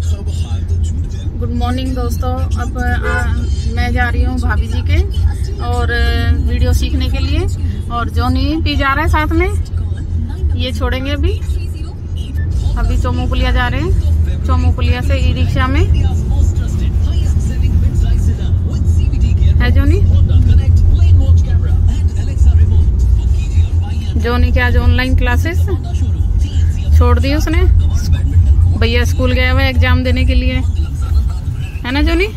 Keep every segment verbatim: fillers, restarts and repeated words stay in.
Good morning दोस्तों। अब आ, मैं जा रही हूँ भाभी जी के और वीडियो सीखने के लिए, और जॉनी भी जा रहा है साथ में। ये छोड़ेंगे अभी अभी चोमू पुलिया जा रहे हैं। चोमू पुलिया से ई रिक्शा में है जॉनी। जॉनी की आज ऑनलाइन क्लासेस छोड़ दी उसने। भैया स्कूल गया हुआ है एग्जाम देने के लिए, है ना जॉनी?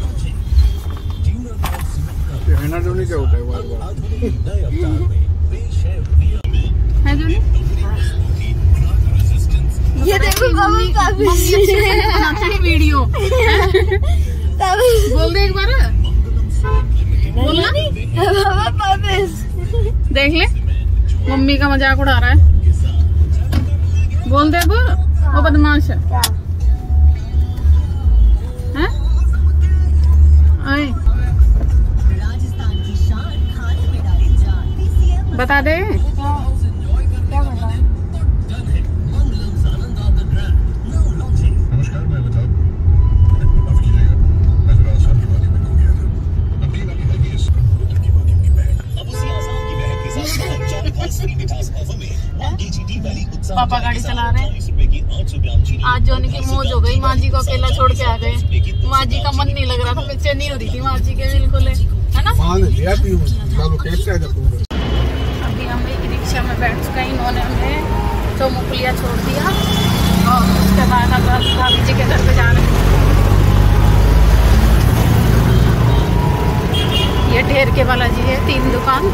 है ना जॉनी? क्या होता है बार बार है जॉनी? ये देखो मम्मी बनाती है वीडियो। बोल दे एक बार, बोलना देख ले, मम्मी का मजाक उड़ा रहा है। बोल दे वो, वो बदमाश है। हैं? आए बता दे। नमस्कार, मैं बता माफ कीजिएगा, मैं जरा आसान की वादी में खो गया था। अपनी वाली है कि इस उत्तर की वादी की महक, अब उसी आसान की महक के साथ चार खासरी मिठास ऑफर में वन केजी डी वैली उत्सव। पापा गाड़ी चला रहे हैं। आज जॉनी की मौज हो गई, माँ जी को अकेला छोड़ के आ गए। माँ जी का मन नहीं लग रहा था, बेचैनी हो रही थी माँ जी के बिल्कुल, है ना? अभी हम एक रिक्शा में बैठ चुके हैं। इन्होंने हमें चोमू पुलिया छोड़ दिया और उसके बाद अब भाभी जी के घर पे जा रहे हैं। ये ढेर के बालाजी है, तीन दुकान।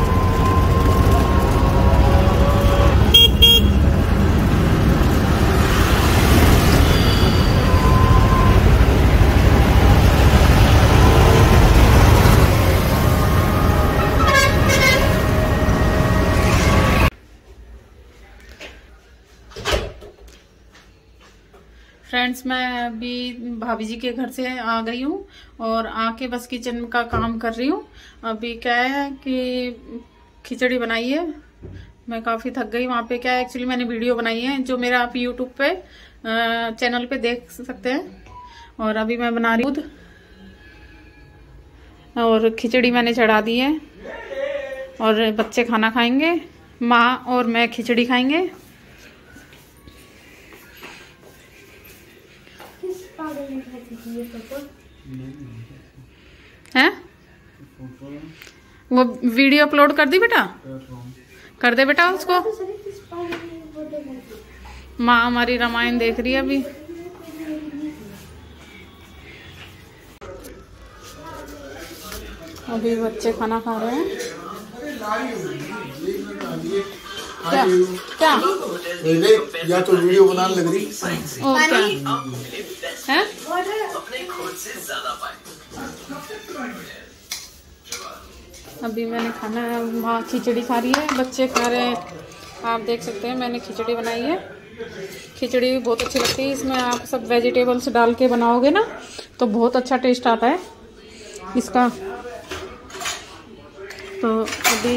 फ्रेंड्स, मैं अभी भाभी जी के घर से आ गई हूँ और आके बस किचन का काम कर रही हूँ। अभी क्या है कि खिचड़ी बनाई है। मैं काफ़ी थक गई। वहाँ पे क्या है, एक्चुअली मैंने वीडियो बनाई है जो मेरा आप यूट्यूब पे चैनल पे देख सकते हैं। और अभी मैं बना रही हूँ और खिचड़ी मैंने चढ़ा दी है और बच्चे खाना खाएंगे। माँ और मैं खिचड़ी खाएंगे। है वो वीडियो अपलोड कर दी बेटा? कर दे बेटा उसको। माँ हमारी रामायण देख रही है अभी। अभी बच्चे खाना खा रहे हैं। क्या क्या या तो वीडियो बनाने लग रही ओ क्या है? अभी मैंने खाना, माँ खिचड़ी खा रही है, बच्चे खा रहे हैं। आप देख सकते हैं मैंने खिचड़ी बनाई है। खिचड़ी भी बहुत अच्छी लगती है। इसमें आप सब वेजिटेबल्स डाल के बनाओगे ना तो बहुत अच्छा टेस्ट आता है इसका। तो अभी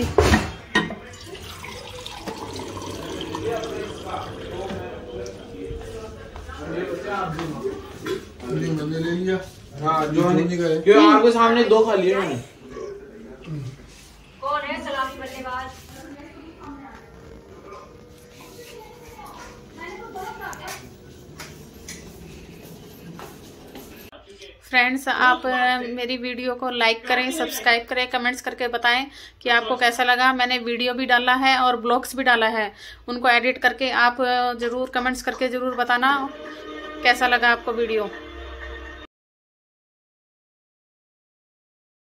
मैंने ले लिया। हाँ, जो क्यों आपके सामने दो खा लिए मैंने। कौन है सलामी बल्लेबाज? फ्रेंड्स, आप मेरी वीडियो को लाइक करें, सब्सक्राइब करें, कमेंट्स करके बताएं कि आपको कैसा लगा। मैंने वीडियो भी डाला है और ब्लॉग्स भी डाला है, उनको एडिट करके आप ज़रूर कमेंट्स करके ज़रूर बताना कैसा लगा आपको वीडियो।